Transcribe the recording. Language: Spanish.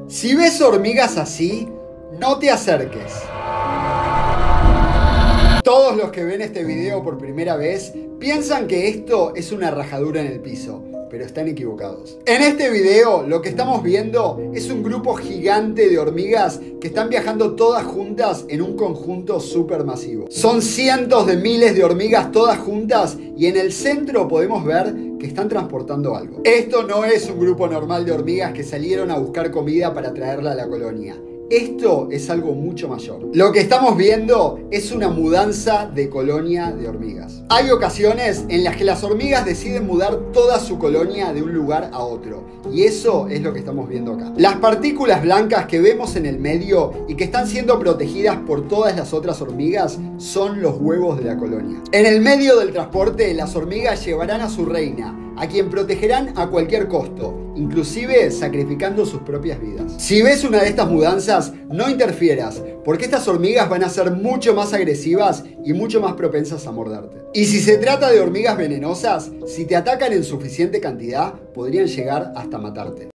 Si ves hormigas así, no te acerques. Todos los que ven este video por primera vez piensan que esto es una rajadura en el piso, pero están equivocados. En este video lo que estamos viendo es un grupo gigante de hormigas que están viajando todas juntas en un conjunto supermasivo. Son cientos de miles de hormigas todas juntas y en el centro podemos ver que están transportando algo. Esto no es un grupo normal de hormigas que salieron a buscar comida para traerla a la colonia. Esto es algo mucho mayor. Lo que estamos viendo es una mudanza de colonia de hormigas. Hay ocasiones en las que las hormigas deciden mudar toda su colonia de un lugar a otro. Y eso es lo que estamos viendo acá. Las partículas blancas que vemos en el medio y que están siendo protegidas por todas las otras hormigas son los huevos de la colonia. En el medio del transporte, las hormigas llevarán a su reina, a quien protegerán a cualquier costo, inclusive sacrificando sus propias vidas. Si ves una de estas mudanzas, no interfieras, porque estas hormigas van a ser mucho más agresivas y mucho más propensas a morderte. Y si se trata de hormigas venenosas, si te atacan en suficiente cantidad, podrían llegar hasta matarte.